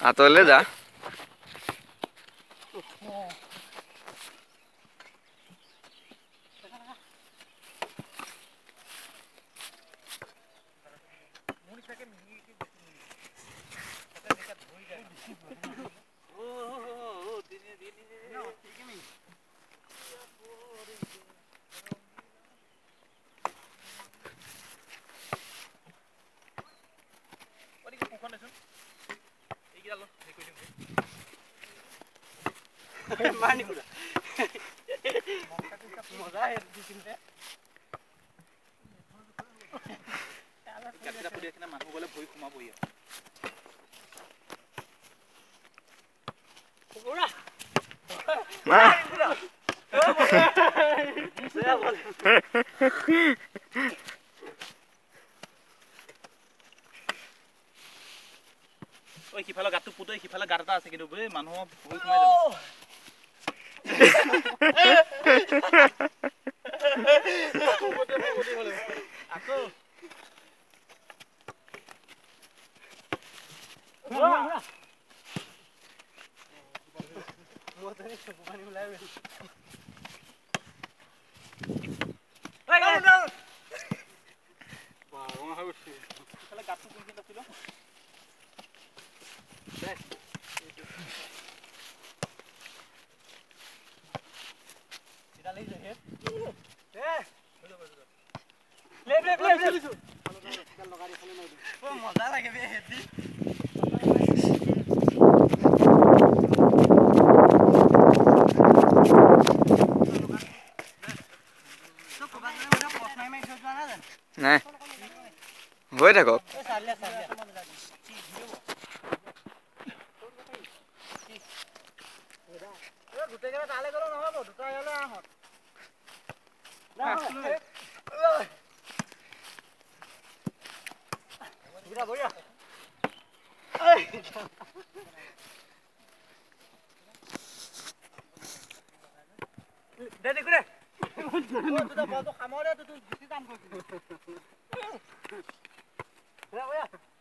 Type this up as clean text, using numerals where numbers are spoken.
আঁতৰলে যা। ওই সিফালে গাঁতটো পুত সিফালে গাঁত এটা আছে কিন্তু মানুহ ভৰি সোমাই যাব। আকৌ মজা লাগে বে হেতি নাই হৈ থাকক। গোটেইকেইটা তালে গ'লে নহ'ব, দুটা ইয়ালে আহক। বঢ়িয়া দে দেখো দে তুই বলতো খামৰে তুই গুচি যাম কৈছিলি।